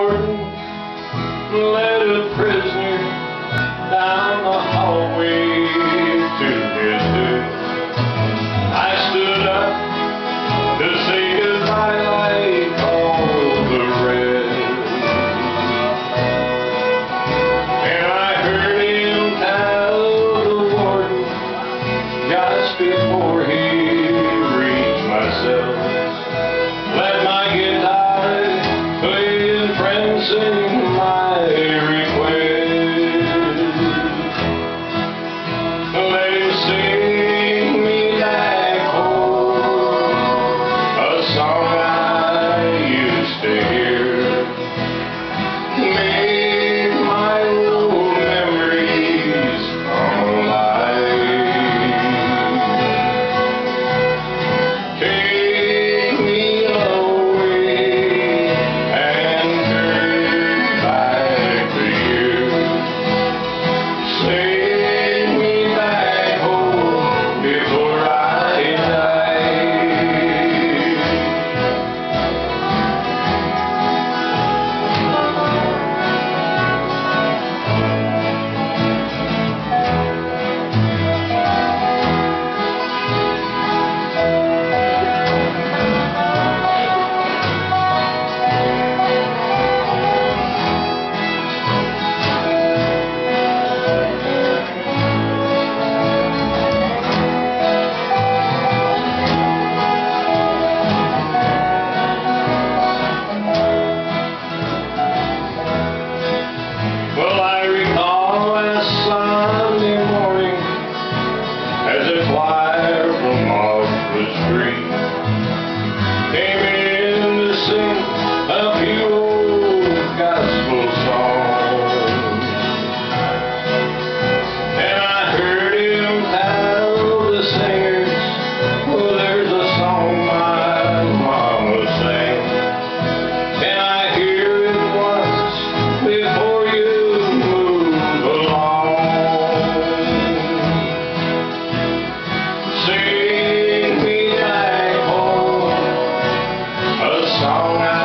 warden led a prisoner down the hallway to his doom. I stood up to say goodbye like all the rest, and I heard him tell the warden just before he reached my cell, let my guitar play and friends sing my request. Let him sing me back home, a song I used to hear. Make my old memories come alive. Take me away and turn back the years. Send me back home before I die. Well, I recall last Sunday morning as a choir from off the street came in to sing a few old gospel songs, and I heard him tell the singers, well, there's a song my mama sang, and I hear it once before you move along. Sing me back home, a song I